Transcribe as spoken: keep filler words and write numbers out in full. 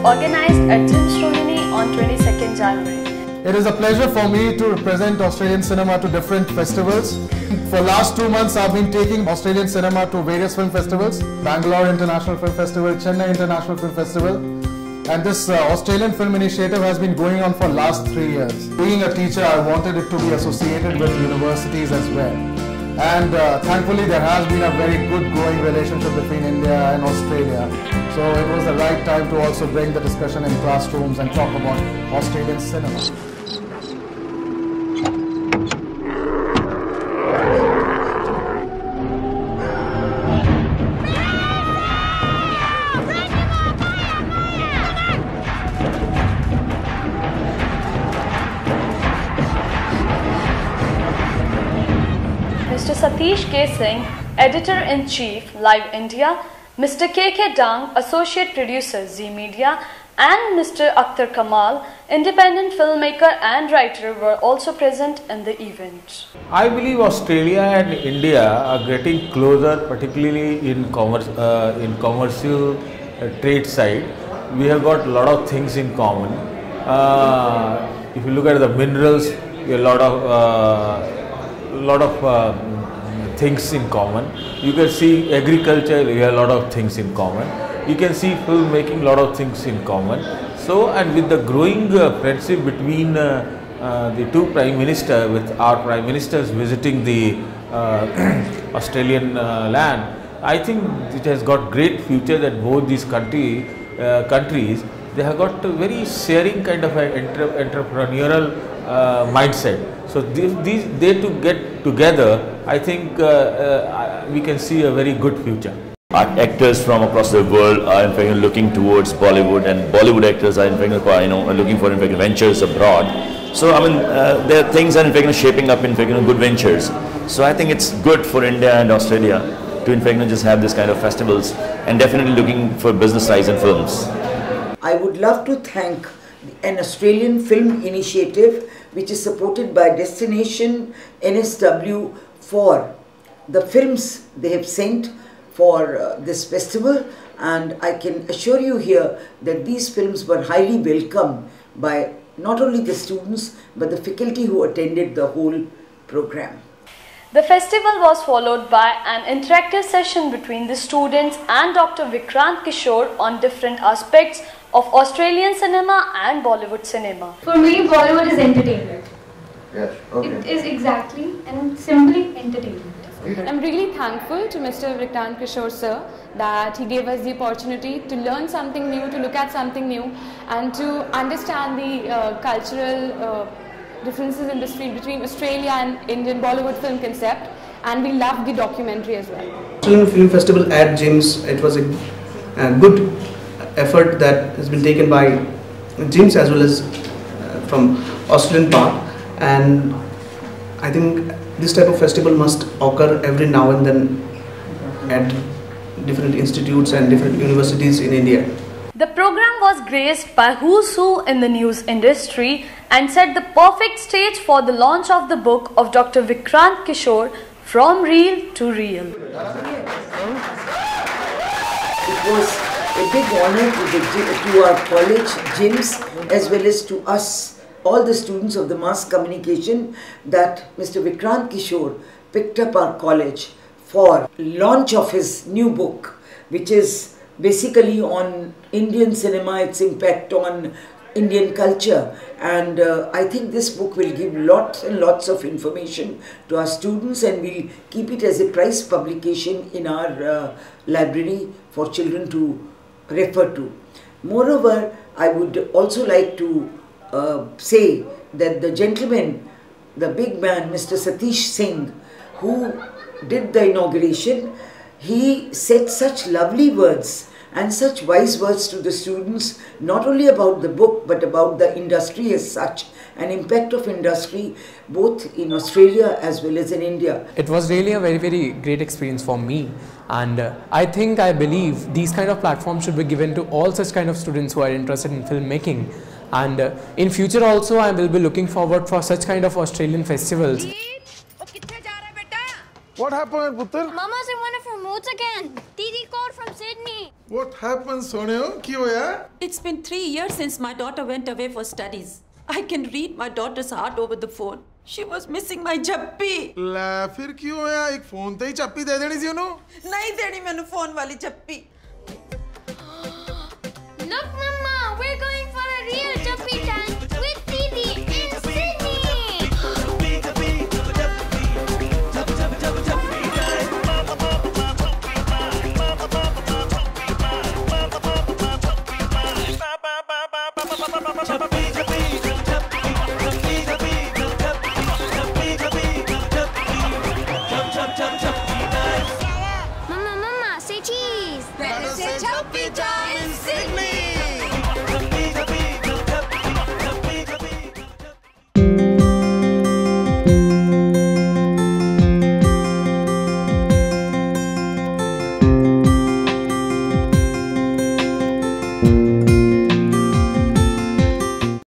organized at Jims Romani on twenty-second January. It is a pleasure for me to represent Australian cinema to different festivals. For last two months, I've been taking Australian cinema to various film festivals. Bangalore International Film Festival, Chennai International Film Festival. And this uh, Australian Film Initiative has been going on for last three years. Being a teacher, I wanted it to be associated with universities as well. And uh, thankfully, there has been a very good growing relationship between India and Australia. So it was the right time to also bring the discussion in classrooms and talk about Australian cinema. Mister Satish K. Singh, Editor-in-Chief, Live India, Mister K K Dang, Associate Producer, Zee Media, and Mister Akhtar Kamal, Independent filmmaker and writer, were also present in the event. I believe Australia and India are getting closer, particularly in commerce, uh, in commercial uh, trade side. We have got a lot of things in common. Uh, if you look at the minerals, a lot of uh, lot of uh, things in common. You can see agriculture, we have a lot of things in common. You can see filmmaking, a lot of things in common. So, and with the growing uh, friendship between uh, uh, the two Prime Ministers, with our Prime Ministers visiting the uh, Australian uh, land, I think it has got great future that both these country, uh, countries, they have got a very sharing kind of an entre entrepreneurial uh, mindset. So these, these they to get together, I think uh, uh, we can see a very good future. Actors from across the world are in fact looking towards Bollywood, and Bollywood actors are in fact you know looking for in fact ventures abroad. So I mean uh, there are things that are in fact shaping up in fact you know, good ventures. So I think it's good for India and Australia to in fact you know, just have this kind of festivals, and definitely looking for business ties and films. I would love to thank an Australian film initiative which is supported by Destination N S W for the films they have sent for uh, this festival, and I can assure you here that these films were highly welcomed by not only the students but the faculty who attended the whole program. The festival was followed by an interactive session between the students and Doctor Vikrant Kishore on different aspects of Australian cinema and Bollywood cinema. For me, Bollywood is entertainment. Yes, okay. It is exactly and simply entertainment. I'm really thankful to Mister Vikrant Kishore sir that he gave us the opportunity to learn something new, to look at something new, and to understand the uh, cultural uh, differences in the between Australia and Indian Bollywood film concept, and we loved the documentary as well. Australian Film Festival at Jims, it was a, a good effort that has been taken by Jims as well as uh, from Australian part, and I think this type of festival must occur every now and then at different institutes and different universities in India. The program was graced by who's who in the news industry and set the perfect stage for the launch of the book of Doctor Vikrant Kishore, From Real to Real. It was a big honor to, the, to our college, Jims, as well as to us, all the students of the mass communication, that Mister Vikrant Kishore picked up our college for launch of his new book, which is basically on Indian cinema, its impact on Indian culture, and uh, I think this book will give lots and lots of information to our students, and we'll keep it as a prize publication in our uh, library for children to refer to. Moreover, I would also like to uh, say that the gentleman, the big man, Mister Satish Singh, who did the inauguration, he said such lovely words and such wise words to the students, not only about the book but about the industry as such, an impact of industry both in Australia as well as in India. It was really a very very great experience for me, and uh, I think I believe these kind of platforms should be given to all such kind of students who are interested in filmmaking, and uh, in future also I will be looking forward for such kind of Australian festivals. What happened, Putter? Mama's in one of her moods again. Didi called from Sydney. What happened, Sonio? Ki hoya? It's been three years since my daughter went away for studies. I can read my daughter's heart over the phone. She was missing my chappy. La, फिर क्यों होया? एक phone ते ही चप्पी दे देनी सी उन्हों? नहीं देनी मैंने फोन वाली चप्पी. Look, Mama, we're going for a real